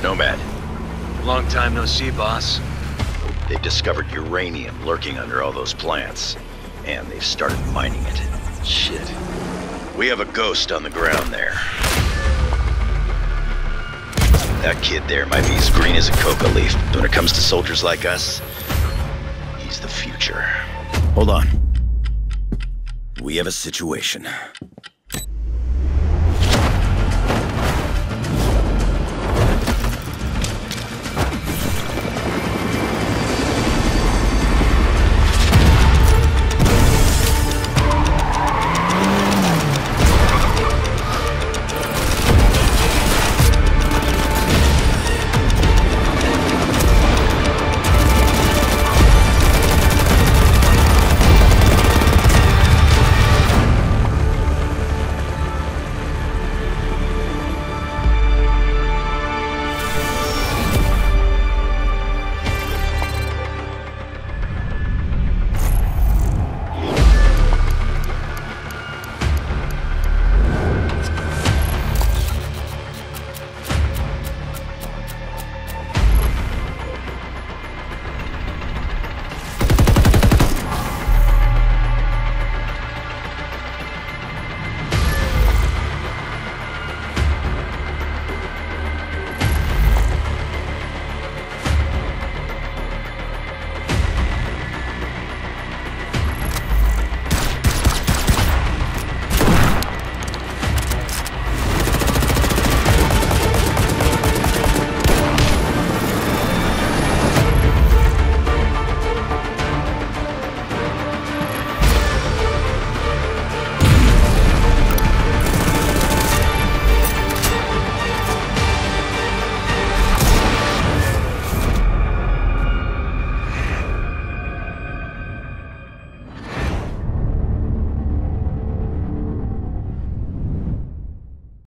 Nomad, Long time no see, boss. they've discovered uranium lurking under all those plants. And they've started mining it. Shit. We have a ghost on the ground there. That kid there might be as green as a coca leaf, but when it comes to soldiers like us, he's the future. Hold on. We have a situation.